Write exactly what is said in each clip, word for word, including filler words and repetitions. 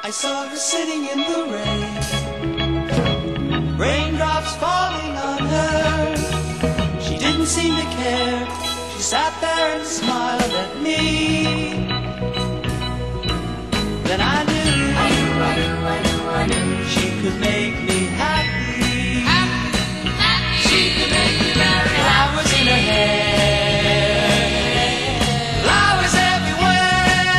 I saw her sitting in the rain, raindrops falling on her. She didn't seem to care. She sat there and smiled at me. Then I knew, I knew, I knew, I knew, I knew she could make me happy. Happy, happy. She could make me very happy. Flowers in her hair, flowers everywhere.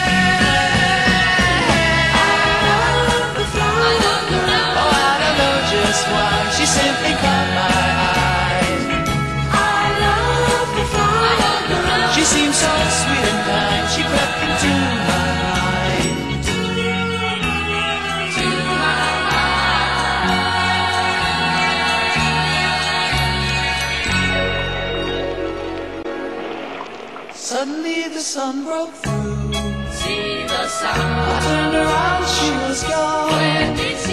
I love the flowers. Oh, I don't know just why. She simply caught my eye. I love the flowers. She seemed so sweet and kind. She crept into my Suddenly the sun broke through. See the sun. I turned around, she was gone. Where did